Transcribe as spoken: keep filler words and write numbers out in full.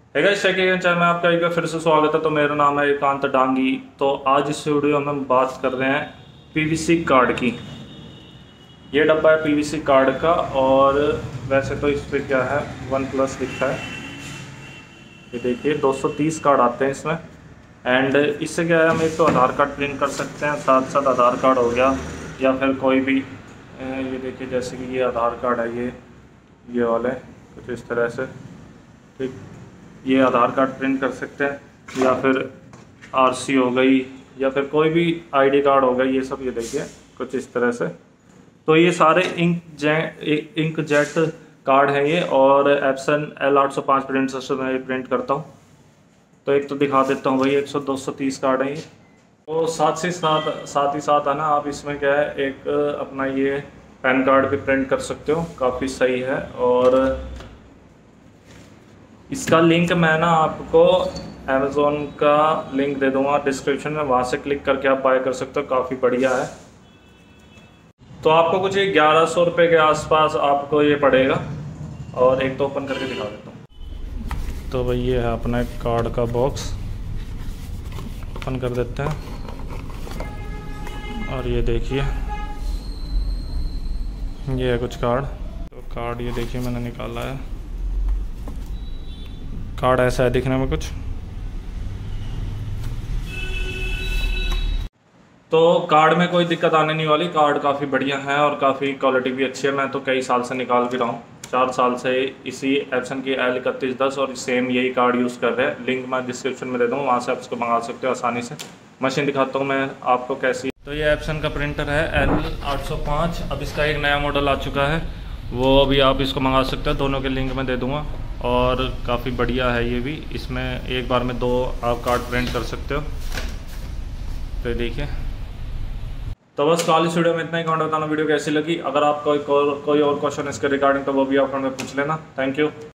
है guys, channel में आपका एक बार फिर से स्वागत है। तो मेरा नाम है एकांत डांगी। तो आज इस वीडियो में हम बात कर रहे हैं पीवीसी कार्ड की। ये डब्बा है पीवीसी कार्ड का, और वैसे तो इस पर क्या है, वन प्लस लिखा है। ये देखिए दो सौ तीस कार्ड आते हैं इसमें। एंड इससे क्या है, हम एक तो आधार कार्ड प्रिंट कर सकते हैं, साथ साथ आधार कार्ड हो गया, या फिर कोई भी ये देखिए जैसे कि ये आधार कार्ड है, ये ये वाले कुछ इस तरह से, ठीक। ये आधार कार्ड प्रिंट कर सकते हैं, या फिर आरसी हो गई, या फिर कोई भी आईडी कार्ड हो गई, ये सब ये देखिए कुछ इस तरह से। तो ये सारे inkjet inkjet card हैं ये, और एप्सन एल आठ सौ पाँच प्रिंट सिस्टम में प्रिंट करता हूँ। तो एक तो दिखा देता हूँ भाई, एक सौ दो सौ तीस कार्ड है ये। तो साथ से साथ साथ ही साथ है ना, आप इसमें क्या है, एक अपना ये पैन कार्ड भी प्रिंट कर सकते हो, काफ़ी सही है। और इसका लिंक मैं ना आपको अमेज़ोन का लिंक दे दूंगा डिस्क्रिप्शन में, वहाँ से क्लिक करके आप बाय कर सकते हो, काफ़ी बढ़िया है। तो आपको कुछ ग्यारह सौ रुपये के आसपास आपको ये पड़ेगा। और एक तो ओपन करके दिखा देता हूँ। तो भाई ये है अपना कार्ड का बॉक्स, ओपन कर देते हैं। और ये देखिए ये है कुछ कार्ड। तो कार्ड ये देखिए मैंने निकाला है। कार्ड ऐसा है दिखने में कुछ। तो कार्ड में कोई दिक्कत आने नहीं वाली, कार्ड काफ़ी बढ़िया है और काफ़ी क्वालिटी भी अच्छी है। मैं तो कई साल से निकाल भी रहा हूँ, चार साल से इसी एप्सन की एल इकतीस दस और सेम यही कार्ड यूज़ कर रहे हैं। लिंक मैं डिस्क्रिप्शन में दे दूँगा, वहाँ से आप इसको मंगा सकते हो आसानी से। मशीन दिखाता हूँ मैं आपको कैसी। तो ये एप्सन का प्रिंटर है एल आठ सौ पाँच। अब इसका एक नया मॉडल आ चुका है, वो अभी आप इसको मंगा सकते हो, दोनों के लिंक मैं दे दूँगा। और काफ़ी बढ़िया है ये भी, इसमें एक बार में दो आप कार्ड प्रिंट कर सकते हो। तो देखिए, तो बस कल इस वीडियो में इतना ही। कमेंट बताना वीडियो कैसी लगी। अगर आपको कोई कोई और क्वेश्चन इसके रिगार्डिंग तो वो भी आप कमेंट में पूछ लेना। Thank you.